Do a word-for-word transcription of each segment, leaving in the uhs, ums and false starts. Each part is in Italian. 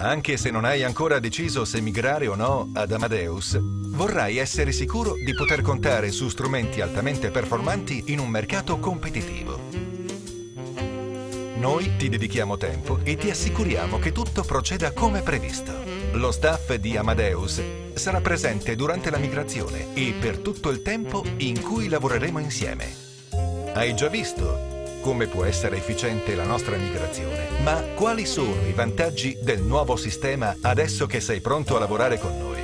Anche se non hai ancora deciso se migrare o no ad Amadeus, vorrai essere sicuro di poter contare su strumenti altamente performanti in un mercato competitivo. Noi ti dedichiamo tempo e ti assicuriamo che tutto proceda come previsto. Lo staff di Amadeus sarà presente durante la migrazione e per tutto il tempo in cui lavoreremo insieme. Hai già visto come può essere efficiente la nostra migrazione, ma quali sono i vantaggi del nuovo sistema adesso che sei pronto a lavorare con noi?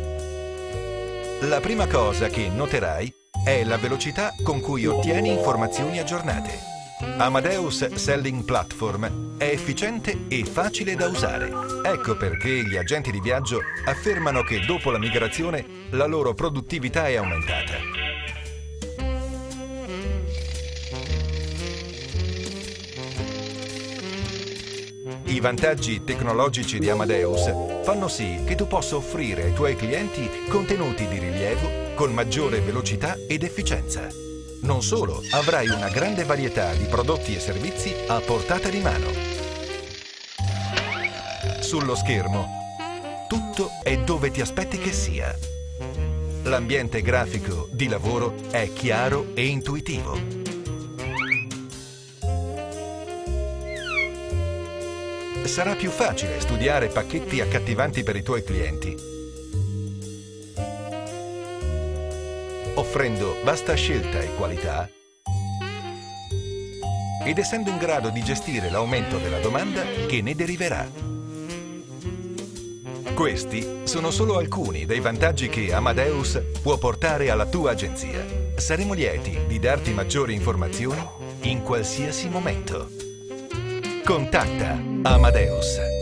La prima cosa che noterai è la velocità con cui ottieni informazioni aggiornate. Amadeus Selling Platform è efficiente e facile da usare. Ecco perché gli agenti di viaggio affermano che dopo la migrazione la loro produttività è aumentata. I vantaggi tecnologici di Amadeus fanno sì che tu possa offrire ai tuoi clienti contenuti di rilievo con maggiore velocità ed efficienza. Non solo, avrai una grande varietà di prodotti e servizi a portata di mano. Sullo schermo, tutto è dove ti aspetti che sia. L'ambiente grafico di lavoro è chiaro e intuitivo. Sarà più facile studiare pacchetti accattivanti per i tuoi clienti, offrendo vasta scelta e qualità ed essendo in grado di gestire l'aumento della domanda che ne deriverà. Questi sono solo alcuni dei vantaggi che Amadeus può portare alla tua agenzia. Saremo lieti di darti maggiori informazioni in qualsiasi momento. Contatta Amadeus.